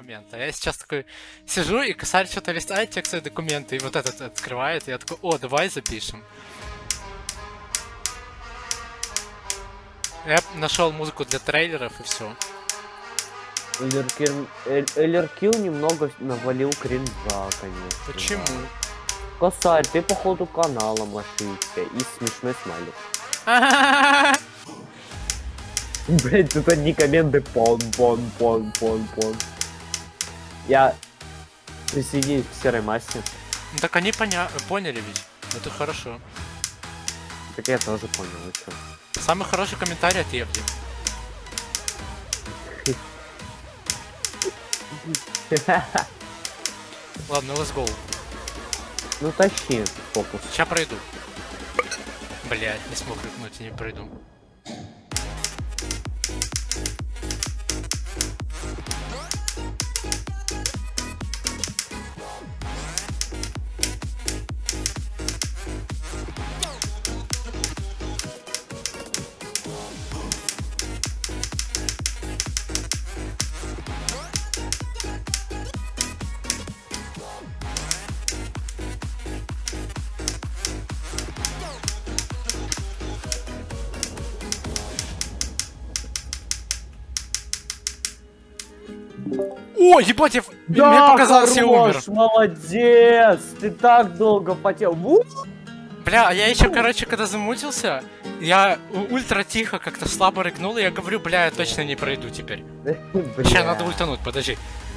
момента. Я сейчас такой сижу, и косарь что-то листает текстовые документы, и вот этот открывает, и я такой, о, давай запишем. Я нашел музыку для трейлеров и все. Эллеркил немного навалил кринжа, конечно. Почему? Да. Косарь, ты походу каналом ошибся. И смешной смайлик. Блять, тут одни комменты пон. Я присоединюсь к серой массе. Ну так они поняли ведь. Это хорошо. Так я тоже понял, и чё? Самый хороший комментарий от Евди. Ладно, let's go. Ну тащи фокус. Сейчас пройду. Блять, не смог рыкнуть и не пройду. О, ебать, Да, мне показалось, я умер. Молодец! Ты так долго потел. Бля, а я еще, короче, когда замутился, я ультра тихо как-то слабо рыкнул, и я говорю, бля, я точно не пройду теперь. Сейчас надо ультануть, подожди.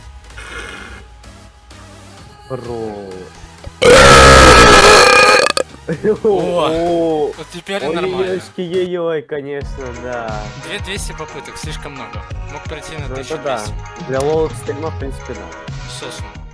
Бро. О, вот теперь нормально. Ой, конечно, да. 2200 попыток, слишком много. Мог пройти на Ну это 1200. да. Для лолов стрима, в принципе, да. Сосну.